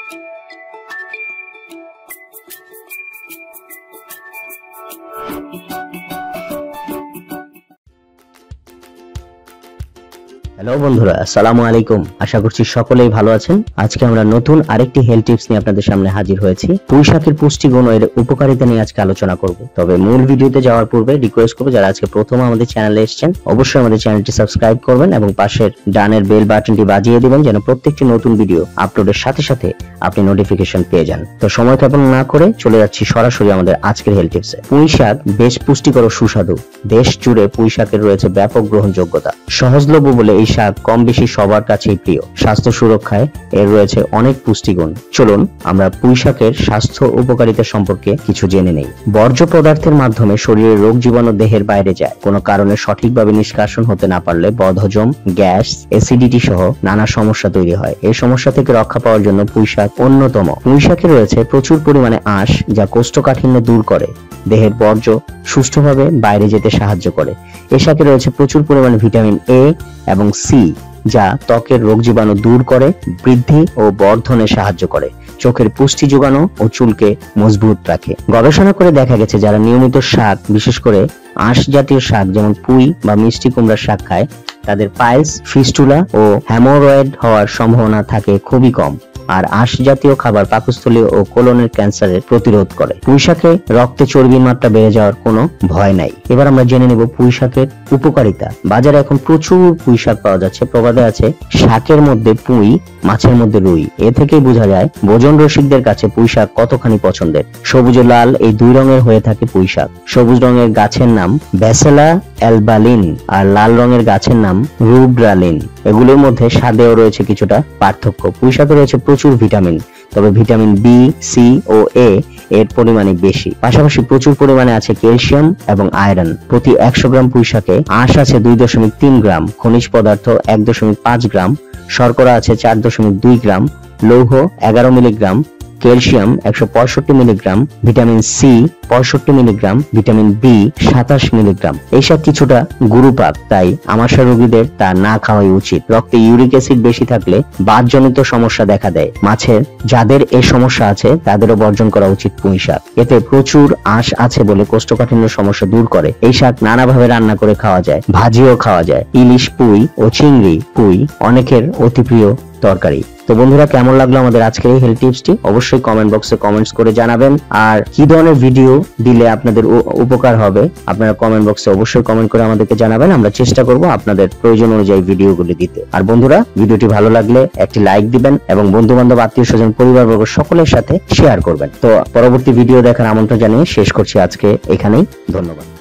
Hello বন্ধুরা, আসসালামু আলাইকুম। আশা করছি সকলেই ভালো আছেন। আজকে আমরা নতুন আরেকটি হেলথ টিপস নিয়ে আপনাদের সামনে হাজির হয়েছি। পুঁই শাকের পুষ্টিগুণ ও এর উপকারিতা নিয়ে আজকে আলোচনা করব। তবে মূল ভিডিওতে যাওয়ার পূর্বে রিকোয়েস্ট করব, যারা আজকে প্রথম আমাদের চ্যানেলে এসেছেন অবশ্যই আমাদের চ্যানেলটি সাবস্ক্রাইব করবেন এবং পাশের ডানের বেল বাটনটি বাজিয়ে দিবেন, যেন প্রত্যেকটি নতুন ভিডিও আপলোডের সাথে সাথে আপনি নোটিফিকেশন পেয়ে যান। তো সময় ক্ষেপণ না করে চলে যাচ্ছি সরাসরি আমাদের আজকের হেলথ টিপসে। পুঁই শাক বেশ পুষ্টিকর ও সুস্বাদু। দেশ জুড়ে পুঁই শাকের রয়েছে ব্যাপক গ্রহণযোগ্যতা। সহজলভ্য বলে এই শাক কম বেশি সবার কাছেই প্রিয়। স্বাস্থ্য সুরক্ষায় এর রয়েছে অনেক পুষ্টিগুণ। চলুন আমরা পুঁই শাকের স্বাস্থ্য উপকারিতা সম্পর্কে কিছু জেনে নেই। বর্জ্য পদার্থের মাধ্যমে শরীরের রোগ জীবাণু দেহের বাইরে যায়। কোনো কারণে সঠিকভাবে নিষ্কাশন হতে না পারলে বদহজম, গ্যাস, অ্যাসিডিটি সহ নানা সমস্যা তৈরি হয়। এই সমস্যা থেকে রক্ষা পাওয়ার জন্য পুঁই শাক অন্যতম। পুঁই শাকে রয়েছে প্রচুর পরিমাণে আঁশ, যা কোষ্ঠকাঠিন্য দূর করে, দেহের বর্জ্য সুষ্ঠুভাবে বাইরে যেতে সাহায্য করে। এ শাকে রয়েছে প্রচুর পরিমাণে ভিটামিন এ এবং সি, যা ত্বকের রোগ জীবাণু দূর করে, বৃদ্ধি ও বর্ধনে সাহায্য করে, চোখের পুষ্টি যোগানো ও চুলকে মজবুত রাখে। গবেষণা করে দেখা গেছে, যারা নিয়মিত শাক, বিশেষ করে আঁশ জাতীয় শাক যেমন পুঁই বা মিষ্টি কুমড়ার শাক খায়, তাদের পাইলস, ফিস্টুলা ও হ্যামোরয়েড হওয়ার সম্ভাবনা থাকে খুবই কম। আর আঁশ জাতীয় খাবার পাকস্থলী ও কোলনের ক্যান্সারের প্রতিরোধ করে। পুঁই শাকে রক্তে চর্বির মাত্রা বেড়ে যাওয়ার কোনো ভয় নাই। এবার আমরা জেনে নেব পুঁই শাকের উপকারিতা। বাজারে এখন প্রচুর পুঁই শাক পাওয়া যাচ্ছে। প্রবাদে আছে, শাকের মধ্যে পুঁই, মাছের মধ্যে রুই। এ থেকেই বোঝা যায় ভোজন রসিকদের কাছে পুঁই শাক কতখানি পছন্দের। সবুজ ও লাল এই দুই রঙের হয়ে থাকে পুঁই শাক। সবুজ রঙের গাছের নাম ব্যাসেলা অ্যালবালিন আর লাল রঙের গাছের নাম রুব্রালিন। এগুলোর মধ্যে স্বাদেও রয়েছে কিছুটা পার্থক্য। পুঁই শাকে রয়েছে প্রচুর ভিটামিন, তবে ভিটামিন বি, সি ও এ এর পরিমাণে বেশি। পাশাপাশি প্রচুর পরিমাণে আছে ক্যালসিয়াম এবং আয়রন। প্রতি 100 গ্রাম পুঁই শাকে আঁশ আছে 2.3 গ্রাম, খনিজ পদার্থ 1.5 গ্রাম, শর্করা আছে 4.2 গ্রাম, লৌহ 11 milligram, calcium 165 milligram, vitamin C 65 milligram, vitamin B 27 milligram. এই সব কিছুটা গুরুপাক, তাই আমাশয় রোগীদের তা না খাওয়াই উচিত। রক্তে ইউরিক অ্যাসিড বেশি থাকলে বাতজনিত সমস্যা দেখা দেয়। মাছের যাদের এই সমস্যা আছে তাদেরও বর্জন করা উচিত পুঁই শাক। এতে প্রচুর আঁশ আছে বলে কোষ্ঠকাঠিন্য সমস্যা দূর করে। এই শাক নানাভাবে রান্না করে খাওয়া যায়, ভাজিও খাওয়া যায়। ইলিশ পুঁই ও চিংড়ি পুঁই অনেকের অতি প্রিয় তরকারি। তো বন্ধুরা, কেমন লাগলো আমাদের আজকের এই হেলথ টিপসটি অবশ্যই কমেন্ট বক্সে কমেন্টস করে জানাবেন। আর কি ধরনের ভিডিও দিলে আপনাদের উপকার হবে আপনারা কমেন্ট বক্সে অবশ্যই কমেন্ট করে আমাদেরকে জানাবেন। আমরা চেষ্টা করব আপনাদের প্রয়োজন অনুযায়ী ভিডিওগুলি দিতে। আর বন্ধুরা, ভিডিওটি ভালো লাগলে একটি লাইক দিবেন এবং বন্ধু বান্ধব, আত্মীয় স্বজন, পরিবারবর্গ সকলের সাথে শেয়ার করবেন। তো পরবর্তী ভিডিও দেখার আমন্ত্রণ জানিয়ে শেষ করছি আজকে এখানেই। ধন্যবাদ।